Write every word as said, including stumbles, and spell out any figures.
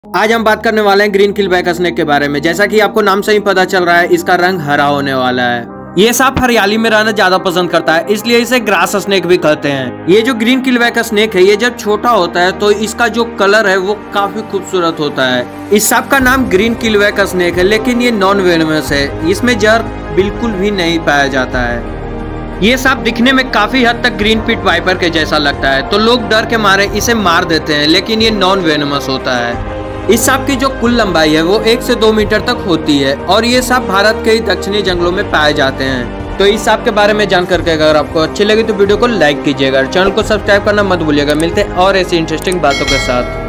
आज हम बात करने वाले हैं ग्रीन किलबैक स्नेक के बारे में। जैसा कि आपको नाम से ही पता चल रहा है, इसका रंग हरा होने वाला है। ये सांप हरियाली में रहना ज्यादा पसंद करता है, इसलिए इसे ग्रास स्नेक भी कहते हैं। ये जो ग्रीन किलबैक स्नेक है, ये जब छोटा होता है तो इसका जो कलर है वो काफी खूबसूरत होता है। इस सांप का नाम ग्रीन किलबैक स्नेक है, लेकिन ये नॉन वेनमस है। इसमें जहर बिल्कुल भी नहीं पाया जाता है। ये सांप दिखने में काफी हद तक ग्रीन पिट वाइपर के जैसा लगता है, तो लोग डर के मारे इसे मार देते हैं, लेकिन ये नॉन वेनमस होता है। इस सांप की जो कुल लंबाई है वो एक से दो मीटर तक होती है और ये सांप भारत के दक्षिणी जंगलों में पाए जाते हैं। तो इस सांप के बारे में जानकर के अगर आपको अच्छी लगी तो वीडियो को लाइक कीजिएगा, चैनल को सब्सक्राइब करना मत भूलिएगा। मिलते हैं और ऐसी इंटरेस्टिंग बातों के साथ।